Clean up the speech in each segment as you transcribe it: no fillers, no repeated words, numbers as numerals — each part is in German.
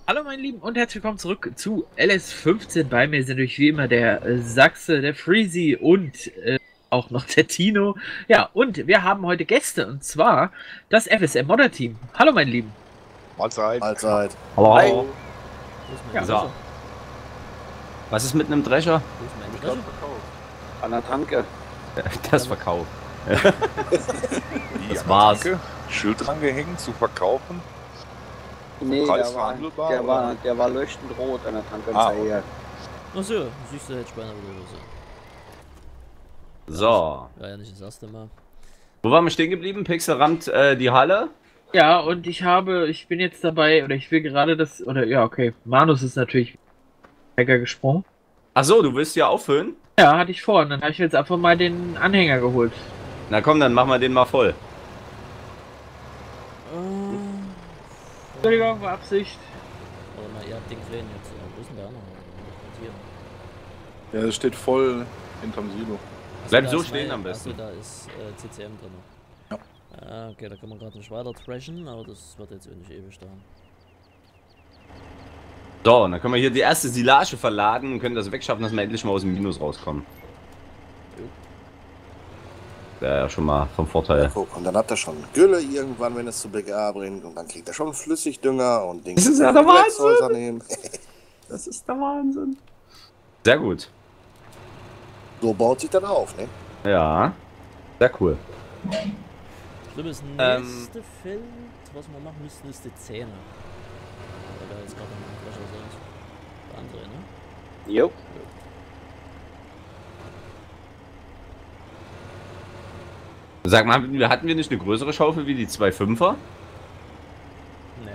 Hallo meine Lieben und herzlich willkommen zurück zu LS15. Bei mir sind natürlich wie immer der Sachse, der Freezy und auch noch der Tino. Ja, und wir haben heute Gäste und zwar das FSM Modder Team. Hallo meine Lieben. Mahlzeit. Mahlzeit. Hallo, Hi. hallo. Wo ist mein Ja, So. Drescher? Was ist mit einem Drescher? Wo ist mein Ich Drescher? glaub, verkauft. An der Tanke. Das Verkauf. Die Das an der war's. Tanke, Schild dran gehängt, zu verkaufen. Nee, Preis der war, verhandelbar, der, oder? war, der war leuchtend rot an der Tanke. Ah, Hier. Achso, siehst du, hätte ich beinahe wieder so. So. War ja nicht das erste Mal. Wo waren wir stehen geblieben? Pixel rammt die Halle. Ja, und ich bin jetzt dabei, oder ich will gerade das, oder ja, okay, Manus ist natürlich Hacker gesprungen. Achso, du willst ja auffüllen? Ja, hatte ich vor, und dann habe ich jetzt einfach mal den Anhänger geholt. Na komm, dann machen wir den mal voll. Entschuldigung, war Absicht. Warte mal, ihr habt den Krähen jetzt. Wo ist denn der andere? Hier. Ja, es steht voll hinterm Silo. Achso, Bleib da so ist stehen mein- am besten. Achso, da ist CCM drin. Ja. Ah, okay, da können wir gerade nicht weiter trashen, aber das wird jetzt auch nicht ewig dauern. So, und dann können wir hier die erste Silage verladen und können das wegschaffen, dass wir endlich mal aus dem Minus rauskommen. Ja, schon mal vom Vorteil. Guck, und dann hat er schon Gülle irgendwann, wenn es zu BGA bringt. Und dann kriegt er schon Flüssigdünger und Dinge. Das ist ja der Wahnsinn. Gewächshäuser nehmen. Das ist der Wahnsinn. Sehr gut. So baut sich das auf, ne? Ja. Sehr cool. Schlimm ist, nächste Feld, was wir machen müssten, ist die Zähne. Weil da jetzt gerade ein Drescher sind. Der andere, ne? Jo. Sag mal, hatten wir nicht eine größere Schaufel wie die 2,5er? Ne.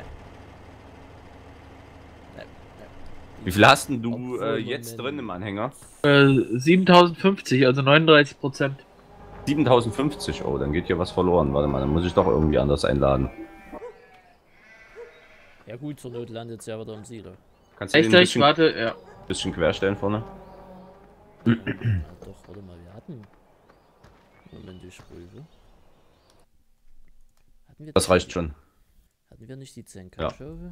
Ne. Wie viel hast denn du Obwohl, jetzt Moment. drin im Anhänger? 7050, also 39%. 7050, oh, dann geht hier was verloren. Warte mal, dann muss ich doch irgendwie anders einladen. Ja gut, zur Not landet es ja wieder im Silo. Kannst du den Echt, ein ich bisschen, warte, ja. bisschen querstellen vorne? Ja, doch, warte mal, wir hatten... Moment, ich prüfe. Hatten wir Das reicht schon. Hatten wir nicht die 10 Ja. Schaufel?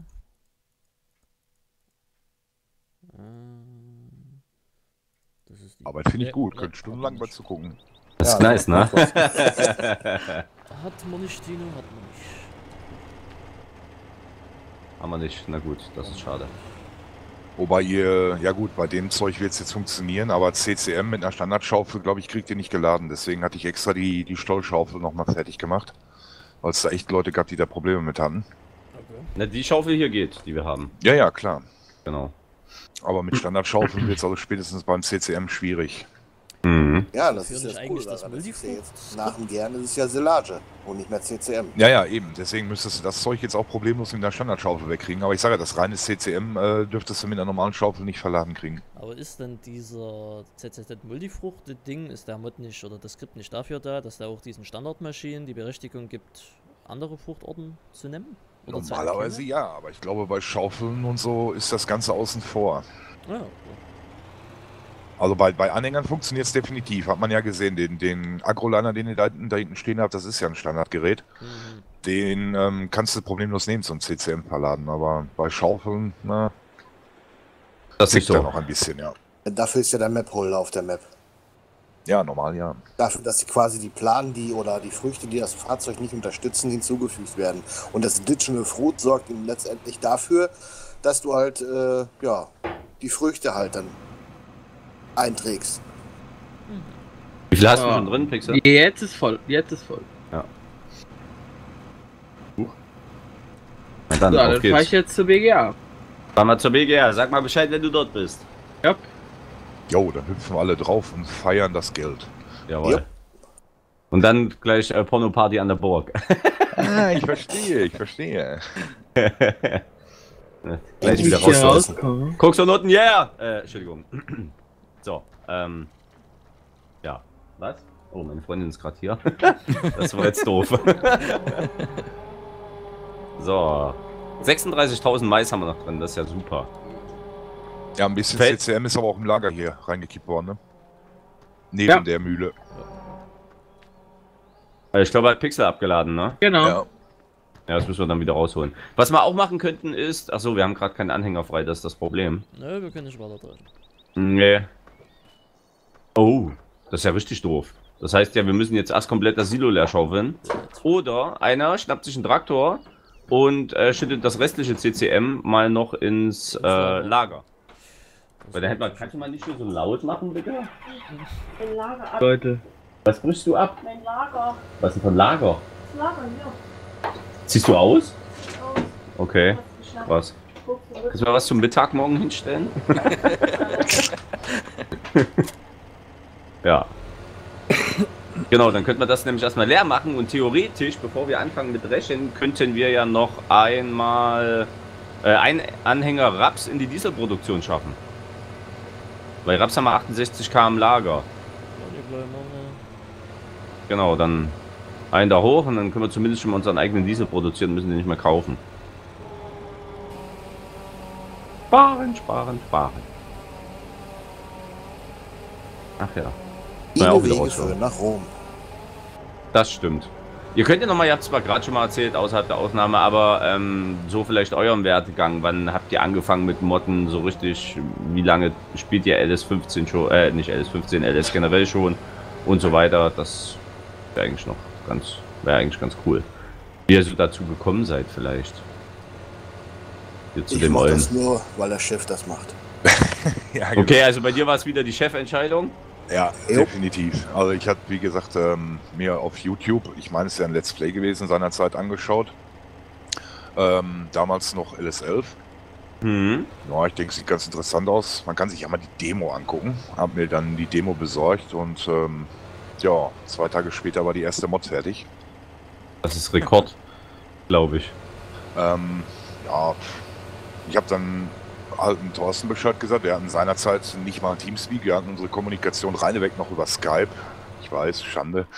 Das ist die... Arbeit finde ich gut, Ja, könnt stundenlang hat mal man nicht. zugucken. Das ist Ja, nice, ne? Hat man nicht, Tino, hat man nicht. Haben wir nicht. Na gut, das ist schade. Wobei ihr, ja gut, bei dem Zeug wird es jetzt funktionieren, aber CCM mit einer Standardschaufel, glaube ich, kriegt ihr nicht geladen. Deswegen hatte ich extra die Stollschaufel nochmal fertig gemacht. Weil es da echt Leute gab, die da Probleme mit hatten. Okay. Na, die Schaufel hier geht, die wir haben. Ja, ja, klar. Genau. Aber mit Standardschaufeln wird es also spätestens beim CCM schwierig. Mhm. Ja, das Führen ist nicht das eigentlich cool. das daran. Das ist ja Multifrucht? jetzt nach dem Gern ist es ja Silage und nicht mehr CCM. Ja, ja, eben. Deswegen müsstest du das Zeug jetzt auch problemlos mit einer Standardschaufel wegkriegen. Aber ich sage ja, das reine CCM dürftest du mit einer normalen Schaufel nicht verladen kriegen. Aber ist denn dieser ZZZ Multifrucht-Ding, ist der Mod nicht oder das Skript nicht dafür da, dass der auch diesen Standardmaschinen die Berechtigung gibt, andere Fruchtorten zu nehmen? Oder zu Normalerweise erkennen? ja, aber ich glaube, bei Schaufeln und so ist das Ganze außen vor. Ja, okay. Also bei Anhängern funktioniert es definitiv. Hat man ja gesehen, den Agroliner, den ihr da hinten stehen habt, das ist ja ein Standardgerät. Mhm. Den kannst du problemlos nehmen zum CCM verladen, aber bei Schaufeln, na, Das ist nicht zickt da so. noch ein bisschen, ja. Dafür ist ja der Map-Holder auf der Map. Ja, normal, ja. Dafür, dass die quasi die Planen, die oder die Früchte, die das Fahrzeug nicht unterstützen, hinzugefügt werden. Und das Additional Fruit sorgt ihm letztendlich dafür, dass du halt, ja, die Früchte halt dann einträgst. Wie viel hast du Ja. schon drin, Pixel? Jetzt ist voll, jetzt ist voll. Na dann, So, auf dann fahre ich geht's. jetzt zur BGA. Fahr mal zur BGR. Sag mal Bescheid, wenn du dort bist. Ja. Jo, dann hüpfen wir alle drauf und feiern das Geld. Jawohl. Jupp. Und dann gleich Porno-Party an der Burg. Ah, ich verstehe, ich verstehe. Gleich Ich wieder hier raus. rauskomme. Koks und Noten, yeah! Entschuldigung. So, ja. Was? Oh, meine Freundin ist gerade hier. Das war jetzt doof. So. 36.000 Mais haben wir noch drin, das ist ja super. Ja, ein bisschen Feld- CCM ist aber auch im Lager hier reingekippt worden, ne? Neben Ja. der Mühle. Ich glaube, hat Pixel abgeladen, ne? Genau. Ja. Ja, das müssen wir dann wieder rausholen. Was wir auch machen könnten ist... Achso, wir haben gerade keinen Anhänger frei, das ist das Problem. Nö, wir können nicht weiter drin. Nee. Oh, das ist ja richtig doof. Das heißt ja, wir müssen jetzt erst komplett das Silo leer schaufeln. Oder einer schnappt sich einen Traktor und schüttet das restliche CCM mal noch ins Lager. Weil da hätte man... Kannst du mal nicht so laut machen, bitte? Mein Lager ab. Leute. Was brichst du ab? Mein Lager. Was ist denn von Lager? Das Lager hier. Ziehst du aus? Aus. Okay, Was geschnappt. was? Guck zurück. Kannst du mal was zum Mittag morgen hinstellen? Ja. Genau, dann könnten wir das nämlich erstmal leer machen und theoretisch, bevor wir anfangen mit Rechen, könnten wir ja noch einmal einen Anhänger Raps in die Dieselproduktion schaffen. Weil Raps haben wir 68 km im Lager. Genau, dann einen da hoch und dann können wir zumindest schon mal unseren eigenen Diesel produzieren, müssen den nicht mehr kaufen. Sparen, sparen, sparen. Ach ja. Viele auch wieder Wege rausholen. führen nach Rom. Das stimmt. Ihr könnt ja nochmal, ihr habt es zwar gerade schon mal erzählt, außerhalb der Aufnahme, aber so vielleicht euren Werdegang. Wann habt ihr angefangen mit Modden so richtig? Wie lange spielt ihr LS15 schon? Nicht LS15, LS generell schon und so weiter. Das wäre eigentlich noch eigentlich ganz cool. Wie ihr so dazu gekommen seid vielleicht. Hier zu Ich dem mache Eulen. das nur, weil der Chef das macht. Ja, genau. Okay, also bei dir war es wieder die Chefentscheidung. Ja, Jo. definitiv. Also ich hatte, wie gesagt, mir auf YouTube, ich meine, es ist ja ein Let's Play gewesen, seinerzeit angeschaut. Damals noch LS11. Mhm. Ja, ich denke, sieht ganz interessant aus. Man kann sich ja mal die Demo angucken. Hab mir dann die Demo besorgt und ja, 2 Tage später war die erste Mod fertig. Das ist Rekord, glaube ich. Ja, ich habe dann halt dem Thorsten Bescheid gesagt. Wir hatten seinerzeit nicht mal Teamspeak, wir hatten unsere Kommunikation reinweg noch über Skype. Ich weiß, Schande.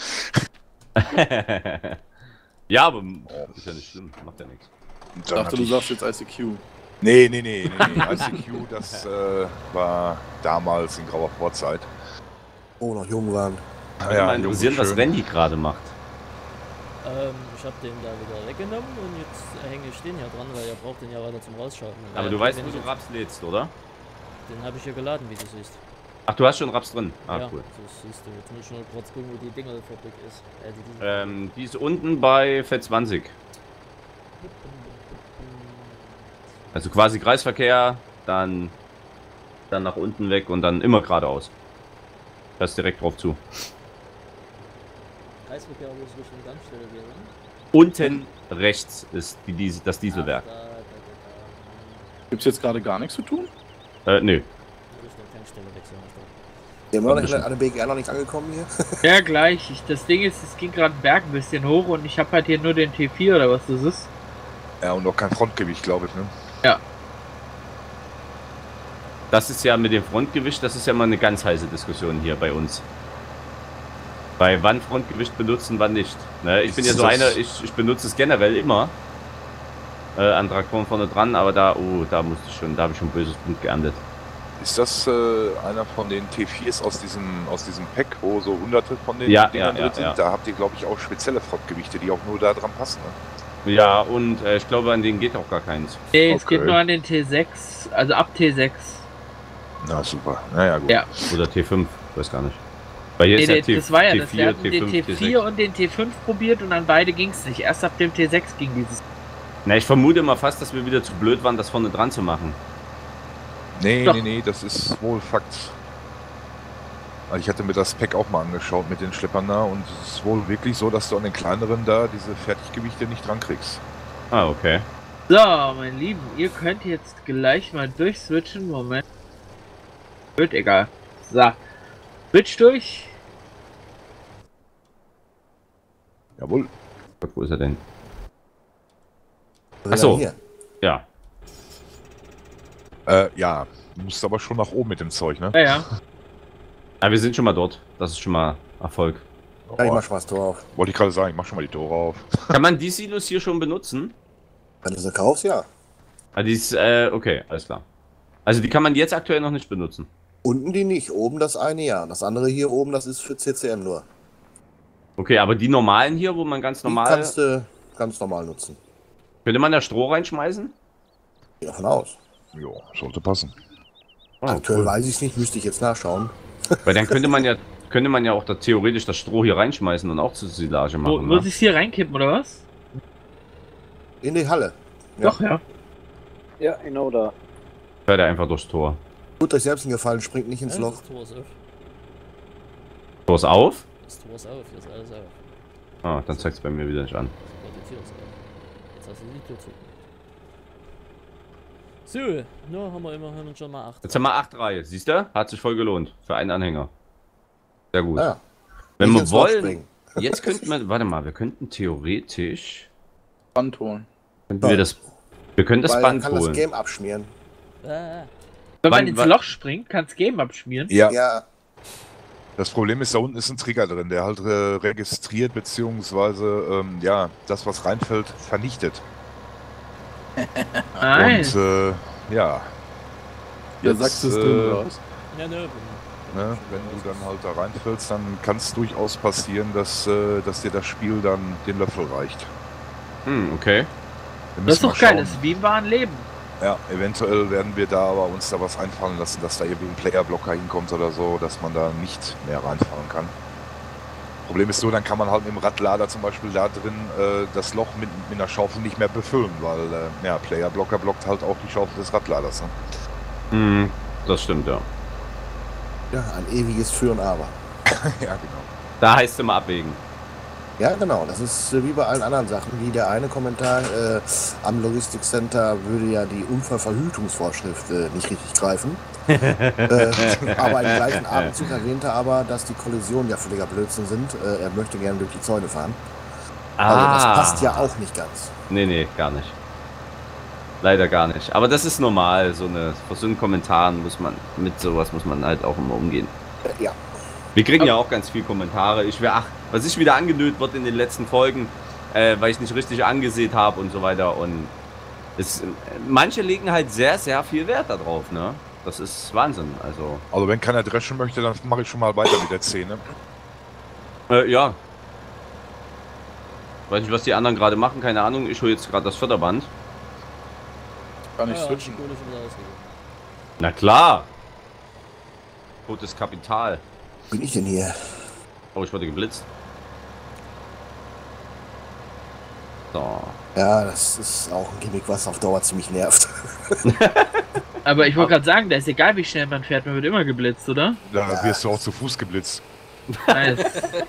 Ja, aber ist ja nicht schlimm, macht ja nichts. Und Ich dann dachte, hatte du ich- sagst jetzt ICQ. Nee. ICQ, das war damals in grauer Vorzeit. Oh, noch jung waren. Würde mal interessieren, was schön. Randy gerade macht. Ich habe den da wieder weggenommen und jetzt hänge ich den hier dran, weil er braucht den ja weiter zum Rausschalten. Aber Weil du weißt, wenn wo ich du jetzt- Raps lädst, oder? Den habe ich hier geladen, wie du siehst. Ach, du hast schon Raps drin. Ah, ja, cool. das siehst du. Jetzt muss ich nur kurz gucken, wo die Dingelfabrik ist. Die Die ist unten bei Feld 20. Also quasi Kreisverkehr, dann nach unten weg und dann immer geradeaus. Das ist direkt drauf zu. Kreisverkehr, wo es Richtung Tankstelle geht, ne? Unten rechts ist das Dieselwerk. Da. Gibt es jetzt gerade gar nichts zu tun? Nö. Richtung Tankstelle wechseln. Wir haben noch nicht an der BGR noch nicht angekommen hier. Ja, gleich. Das Ding ist, es ging gerade den Berg ein bisschen hoch und ich habe halt hier nur den T4 oder was das ist. Ja, und noch kein Frontgewicht, glaube ich, ne? Das ist ja mit dem Frontgewicht, das ist ja mal eine ganz heiße Diskussion hier bei uns. Bei wann Frontgewicht benutzen, wann nicht. Ne, ich bin ja so Das- einer, ich benutze es generell immer. An Traktoren vorne dran, aber da habe ich schon böses Blut geerntet. Ist das einer von den T4s aus diesem Pack, wo so hunderte von den Ja, Dingern ja, drin sind? ja. Da habt ihr, glaube ich, auch spezielle Frontgewichte, die auch nur da dran passen. Ne? Ja, und ich glaube, an denen geht auch gar keins. Nee, es Okay. geht nur an den T6, also ab T6. Na super, naja gut. Ja. Oder T5, weiß gar nicht. Weil hier Nee, ist ja nee, das war ja T4, das. Wir hatten den T5, T4 und den T5 probiert und an beide ging es nicht. Erst ab dem T6 ging dieses. Na, ich vermute mal fast, dass wir wieder zu blöd waren, das vorne dran zu machen. Nee, Doch. nee, das ist wohl Fakt. Also ich hatte mir das Pack auch mal angeschaut mit den Schleppern da und es ist wohl wirklich so, dass du an den kleineren da diese Fertiggewichte nicht dran kriegst. Ah, okay. So, mein Lieben, ihr könnt jetzt gleich mal durchswitchen. Moment. Wird egal. So. Switch durch. Jawohl. Gott, wo ist er denn? Wir Ach so. sind Hier. Ja. Ja, du musst aber schon nach oben mit dem Zeug, ne? Ja, ja. Ah, wir sind schon mal dort. Das ist schon mal Erfolg. Ja, ich mach schon mal das Tor auf. Wollte ich gerade sagen, ich mach schon mal die Tore auf. Kann man die Silos hier schon benutzen? Wenn du sie kaufst, ja. Ah, die ist, okay, alles klar. Also die kann man jetzt aktuell noch nicht benutzen. Unten die nicht. Oben das eine ja. Das andere hier oben, das ist für CCM nur. Okay, aber die normalen hier, wo man ganz Die normal... kannst du ganz normal nutzen. Könnte man da Stroh reinschmeißen? Geh davon aus. Ja, sollte passen. Aktuell weiß ich es nicht, müsste ich jetzt nachschauen. Weil dann könnte man ja auch da theoretisch das Stroh hier reinschmeißen und auch zur Silage machen. Muss Ne? ich hier reinkippen, oder was? In die Halle. Ja. Doch, ja. Ja, genau da. Fährt er einfach durchs Tor. Tut euch selbst einen Gefallen, springt nicht ins Ja, Loch. das Tor ist auf. Tor ist auf? Das Tor ist auf, hier ist alles auf. Ah, dann zeigt es bei mir wieder nicht an. Sogar die Tür ist auf. Jetzt hast du die Tür zu. So, nur haben wir immerhin schon mal 8. Jetzt haben wir 8 Reihe. Siehst du? Hat sich voll gelohnt. Für einen Anhänger. Sehr gut. Ja. Wenn Nicht wir ins Loch wollen, springen. jetzt könnten wir, warte mal, wir könnten theoretisch, Band holen. wir können das Weil Band dann kann holen. das Game abschmieren. Wenn Wann- man ins wann- Loch springt, kann's Game abschmieren. Ja, Ja, das Problem ist, da unten ist ein Trigger drin, der halt registriert, beziehungsweise, ja, das, was reinfällt, vernichtet. Nein. Und, ja. Der Jetzt, Sachs ist drin, oder was? Ja, ne, ne, wenn du dann halt da reinfällst, dann kann es durchaus passieren, dass dir das Spiel dann den Löffel reicht. Okay. Wir Das ist müssen doch mal geil, schauen. das ist wie im wahren Leben. Ja, eventuell werden wir da aber uns da was einfallen lassen, dass da irgendwie ein Playerblocker hinkommt oder so, dass man da nicht mehr reinfahren kann. Problem ist so, dann kann man halt mit dem Radlader zum Beispiel da drin das Loch mit einer Schaufel nicht mehr befüllen, weil ja, Playerblocker blockt halt auch die Schaufel des Radladers. Ne? Das stimmt, ja. ja, ein ewiges Für und Aber. Ja, genau. Da heißt es immer abwägen. Ja, genau. Das ist wie bei allen anderen Sachen. Wie der eine Kommentar am Logistikcenter würde ja die Unfallverhütungsvorschrift nicht richtig greifen. Aber im gleichen Atemzug erwähnte er aber, dass die Kollisionen ja völliger Blödsinn sind. Er möchte gerne durch die Zäune fahren. Also das passt ja auch nicht ganz. Nee, gar nicht. Leider gar nicht. Aber das ist normal. Vor so einen Kommentaren muss man, mit sowas muss man halt auch immer umgehen. Ja. Wir kriegen ja auch ganz viele Kommentare. Was ich wieder angenötigt wird in den letzten Folgen, weil ich nicht richtig angesehen habe und so weiter. Und manche legen halt sehr, sehr viel Wert darauf, ne? Das ist Wahnsinn. Also wenn keiner dreschen möchte, dann mache ich schon mal weiter mit der Szene. Ja. Weiß nicht, was die anderen gerade machen, keine Ahnung. Ich hole jetzt gerade das Förderband. Kann ich ja, switchen. die Kohle schon wieder ausgegeben. Na klar. Totes Kapital. Bin ich denn hier? Oh, ich wurde geblitzt. So. Ja, das ist auch ein Gimmick, was auf Dauer ziemlich nervt. Aber ich wollte gerade sagen, da ist egal, wie schnell man fährt, man wird immer geblitzt, oder? Da Ja. wirst du auch zu Fuß geblitzt. Nice.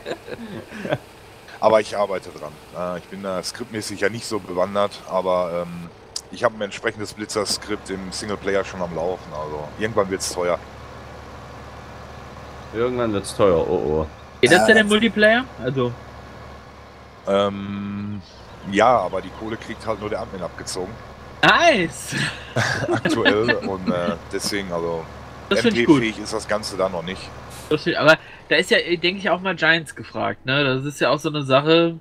Aber ich arbeite dran. Ich bin da skriptmäßig ja nicht so bewandert, aber ich habe ein entsprechendes Blitzer-Skript im Singleplayer schon am Laufen. Also irgendwann wird es teuer. Irgendwann wird's teuer. Oh. Geht das denn im Multiplayer? Also, Ja, aber die Kohle kriegt halt nur der Admin abgezogen. nice! Aktuell. Und deswegen, also Das finde ich gut. MP-fähig ist das Ganze da noch nicht. Aber da ist ja, denke ich, auch mal Giants gefragt, ne? Das ist ja auch so eine Sache.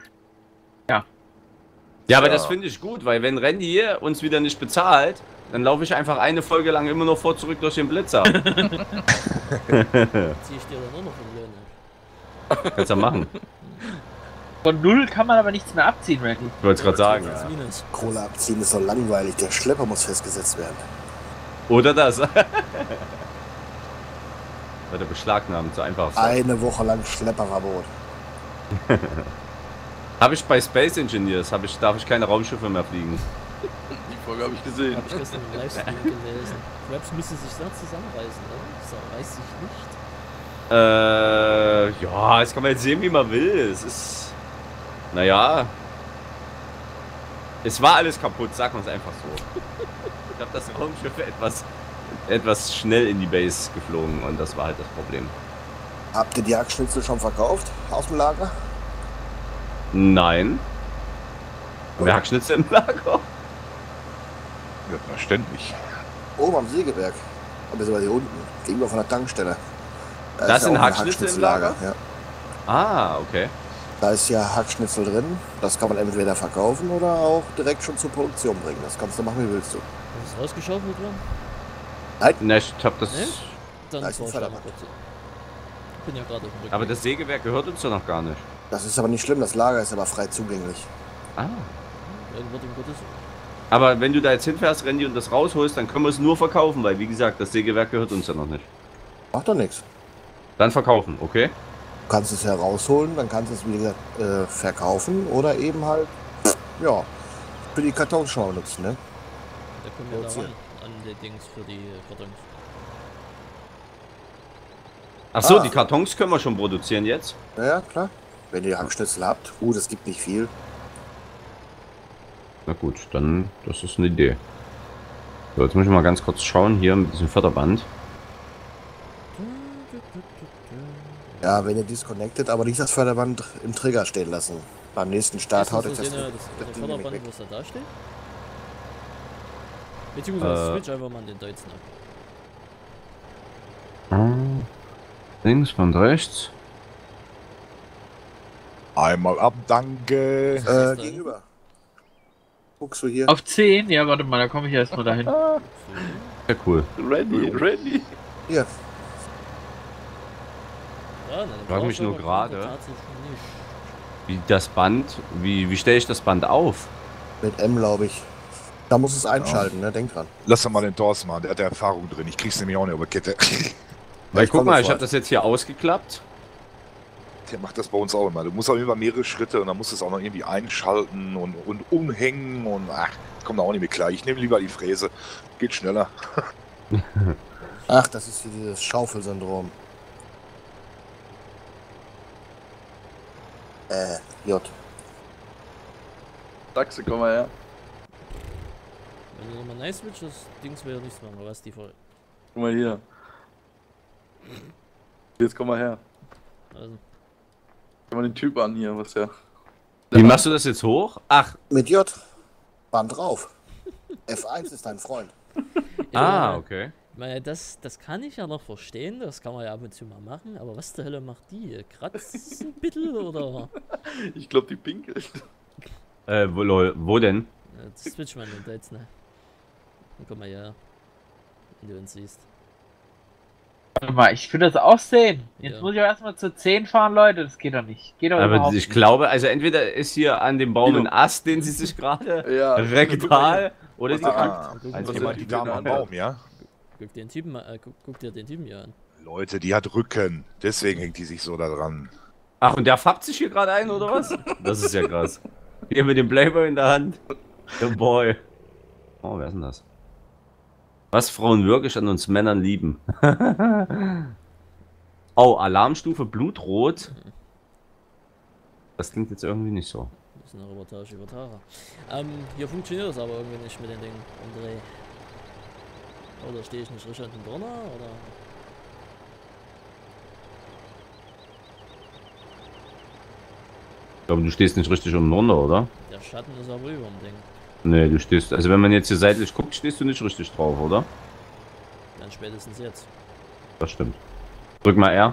Ja, aber Ja. das finde ich gut, weil wenn Randy uns wieder nicht bezahlt, dann laufe ich einfach eine Folge lang immer nur vor zurück durch den Blitzer. Zieh ich dir dann nur noch den Lohn ab. Kannst du ja machen. Von null kann man aber nichts mehr abziehen, Randy. Ich wollte es gerade sagen. Das Ja. Minus. Kohle abziehen ist doch langweilig. Der Schlepper muss festgesetzt werden. Oder das. Wird er beschlagnahmt, so einfach. Eine Woche lang Schlepperverbot. Habe ich bei Space Engineers, darf ich keine Raumschiffe mehr fliegen. Die Folge habe ich gesehen. Hab ich gestern im Livestream gelesen. Raps müssen sich sehr zusammenreißen, oder? Das reißt sich nicht. Ja, das kann man jetzt sehen, wie man will. Es ist. Naja. Es war alles kaputt, sagen wir es einfach so. Ich habe das Raumschiff etwas schnell in die Base geflogen und das war halt das Problem. Habt ihr die Hackschnitzel schon verkauft? Aus dem Lager? Nein. Wer Hackschnitzel im Lager? Ja, ständig. Oben am Sägewerk. Aber sind wir hier unten. Gegenüber von der Tankstelle. Da Das ist sind ja auch ein Hackschnitzel im Lager? Ja. Ah, okay. Da ist ja Hackschnitzel drin. Das kann man entweder verkaufen oder auch direkt schon zur Produktion bringen. Das kannst du machen, wie willst du. Hast du es rausgeschaufelt worden? Ne, ich hab das. Ne? Dann Da ist ein fahr ich da mal Förderband. kurz hin. Ich bin ja gerade auf dem Rückweg. Aber das Sägewerk gehört uns doch noch gar nicht. Das ist aber nicht schlimm. Das Lager ist aber frei zugänglich. Ah. Irgendwas im Gottes. Aber wenn du da jetzt hinfährst, Randy, und das rausholst, dann können wir es nur verkaufen, weil, wie gesagt, das Sägewerk gehört uns ja noch nicht. Macht doch nichts. Dann verkaufen, okay? Du kannst es ja rausholen, dann kannst du es, wie gesagt, verkaufen oder eben halt, ja, für die Kartonschau nutzen, ne? Da kommen wir da ran, an die Dings für die Kartons. Achso, Ah. die Kartons können wir schon produzieren jetzt. Ja, klar. Wenn ihr Hackschnitzel habt, es gibt nicht viel. Na gut, dann, das ist eine Idee. So, jetzt muss ich mal ganz kurz schauen, hier mit diesem Förderband. Ja, wenn ihr disconnected, aber nicht das Förderband im Trigger stehen lassen. Beim nächsten Start haut euch das das Ding Förderband, nämlich weg. was da steht? Beziehungsweise Äh. switch einfach mal an den Deutschen ab. Links von rechts. Einmal ab, danke. da? Gegenüber. Guckst du hier? Auf 10? Ja, warte mal, da komme ich erstmal dahin. Ja, cool. Randy. Hier. Ja, na, Frag mich nur gerade. Tatsächlich nicht. Wie das Band, wie stelle ich das Band auf? Mit M, glaube ich. Da muss es einschalten, ne? Denk dran. Lass doch mal den Thorsten machen, der hat Erfahrung drin. Ich krieg's nämlich auch nicht über Kette. Weil ich guck komme mal, ich vor. habe das jetzt hier ausgeklappt. Der macht das bei uns auch immer. Du musst auch über mehrere Schritte und dann musst du es auch noch irgendwie einschalten und umhängen und ach, kommt da auch nicht mehr klar. Ich nehme lieber die Fräse. Geht schneller. Ach, das ist hier dieses Schaufelsyndrom. J. Sachse, komm mal her. Wenn du nochmal nice switch, das Dings wäre nichts machen, was die voll. Guck mal hier. Jetzt komm mal her. Also, Guck mal den Typ an hier, was der. Wie machst du das jetzt hoch? Ach, Mit J. Band drauf. F1 ist dein Freund. okay. Ich meine, das kann ich ja noch verstehen, das kann man ja ab und zu mal machen, aber was zur Hölle macht die? Kratzt ein bisschen oder? Ich glaube, die pinkelt. Wo denn? Jetzt switch mal in den Deutsch, ne? Dann komm mal her. Wenn du uns siehst. Warte mal, ich will das auch sehen. Jetzt Ja. muss ich auch erstmal zu 10 fahren, Leute. Das geht doch nicht. Geht doch Aber überhaupt ich nicht. glaube, also entweder ist hier an dem Baum ein Ast, den sie sich gerade Ja. rektal, oder sie Ah, Guck, also guck, jemand die die Dame am Baum, ja? guck den Typen mal, guck dir den Typen hier an. Leute, die hat Rücken. Deswegen hängt die sich so da dran. Ach, und der fappt sich hier gerade ein, oder was? Das ist ja krass. Hier mit dem Playboy in der Hand. The Boy. Oh, wer ist denn das? Was Frauen wirklich an uns Männern lieben. Oh, Alarmstufe Blutrot. Das klingt jetzt irgendwie nicht so. Das ist eine Reportage über Tara. Hier funktioniert das aber irgendwie nicht mit den Dingen. André. Oder stehe ich nicht richtig an den Donner? Oder? Ich glaube, du stehst nicht richtig unten drunter, oder? Der Schatten ist aber über dem Ding. Nee, du stehst. Also, wenn man jetzt hier seitlich guckt, stehst du nicht richtig drauf, oder? Dann spätestens jetzt. Das stimmt. Drück mal R.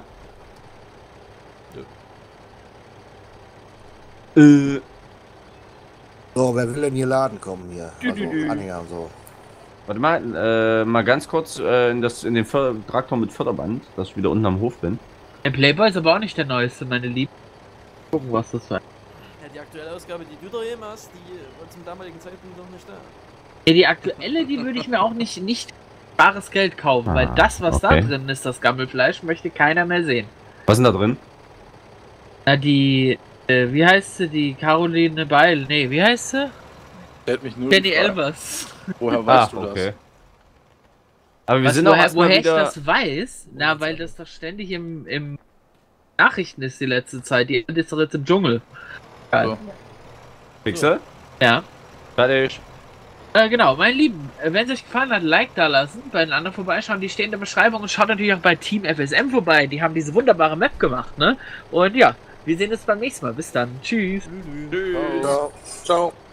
So, wer will denn hier Laden kommen hier? Also Anhänger und so. Warte mal, mal ganz kurz in den Traktor mit Förderband, dass ich wieder unten am Hof bin. Der Playboy ist aber auch nicht der neueste, meine Lieben. Gucken, was das war. Ja, die aktuelle Ausgabe, die du da eben hast, die war zum damaligen Zeitpunkt noch nicht da. Ja, die aktuelle, die würde ich mir auch nicht bares Geld kaufen, weil das, was okay. da drin ist, das Gammelfleisch, möchte keiner mehr sehen. Was ist denn da drin? Na, die, wie heißt sie, die Caroline Beil, nee, wie heißt sie? Der hat mich nur Jenny gefragt. Elvers. Woher weißt du okay. das? Aber wir Was, sind auch woher erstmal ich wieder. das weiß? Na, weil das doch ständig im Nachrichten ist die letzte Zeit. Die ist doch jetzt im Dschungel. So. Pixel? Ja. Fertig. Genau, meine Lieben, wenn es euch gefallen hat, Like da lassen, bei den anderen vorbeischauen, die stehen in der Beschreibung und schaut natürlich auch bei Team FSM vorbei, die haben diese wunderbare Map gemacht, ne? Und ja, wir sehen uns beim nächsten Mal. Bis dann. Tschüss. Ciao. Ciao.